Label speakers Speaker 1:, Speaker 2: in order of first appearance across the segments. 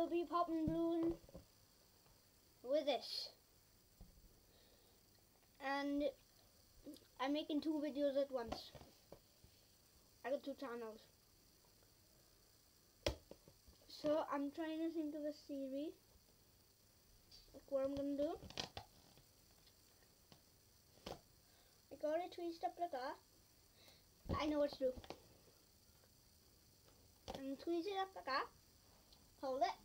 Speaker 1: will be popping balloon with this. And I'm making 2 videos at once. I got 2 channels. So I'm trying to think of a series. Like what I'm gonna do. I got it twist up like that. I know what to do. And tweeze it up like that. Hold it.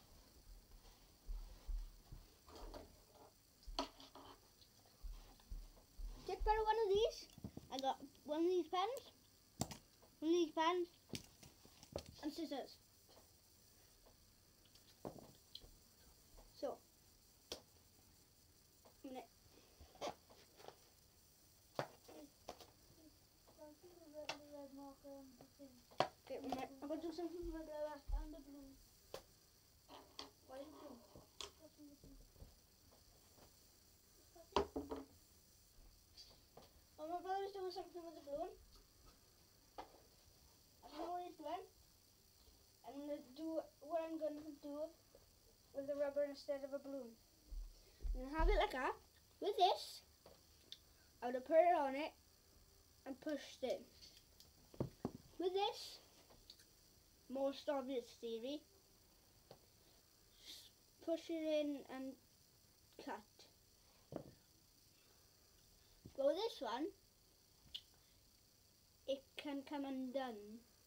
Speaker 1: Just borrow one of these. I got one of these pens, and scissors. So, I'm gonna okay, I'm gonna do something with the red and the blue. What are you doing? Oh, my brother's doing something with the balloon. I don't know what he's doing. I'm gonna do what I'm gonna do with the rubber instead of a balloon. I'm gonna have it like that. With this, I would have put it on it and pushed it. With this, most obvious theory, push it in and cut. But with this one, it can come undone.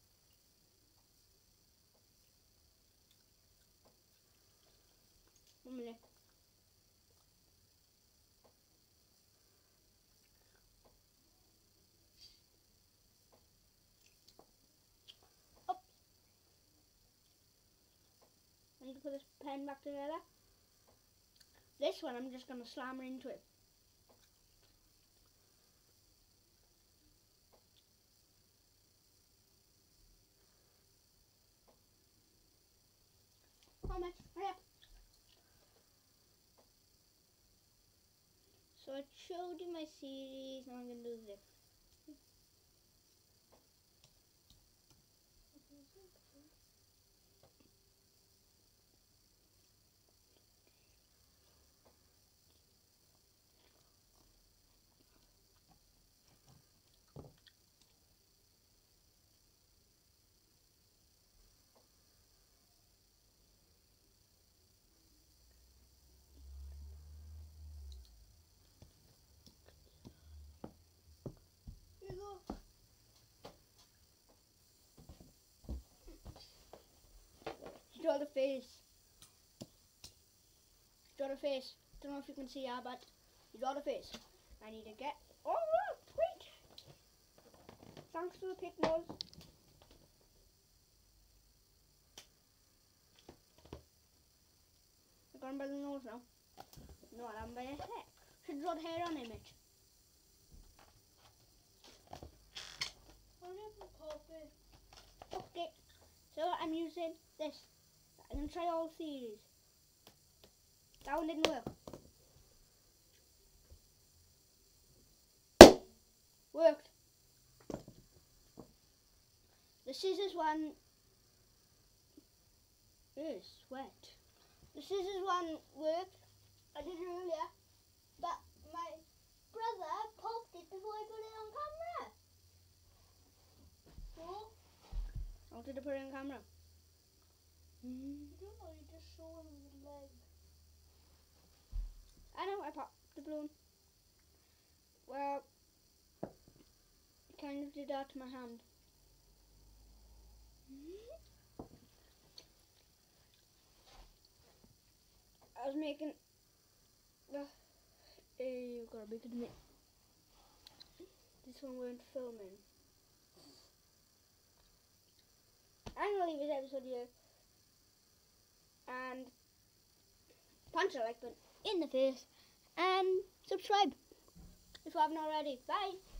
Speaker 1: One minute. Up. I need to put this pen back together. This one, I'm just going to slam it into it. Come on, man, hurry up. So I showed you my series, now I'm going to do this. Here you go. Draw the face. Draw the face. Don't know if you can see that, but you draw the face. I need to get. Oh, wait! Thanks to the pig nose. I got him by the nose now. No, I'm by his head. Should draw the hair on image. Okay, so I'm using this. I'm gonna try all series. That one didn't work. Worked. The scissors one is sweat. The scissors one worked. I did it earlier, but my brother poked it before I put it on camera. So I wanted to put it on camera. No, you just saw him with the leg. I know, I popped the balloon. Well, it kind of did that to my hand. I was making the. You gotta make it me. This one weren't filming. I'm gonna leave this episode here. And punch the like button in the face and subscribe if you haven't already. Bye.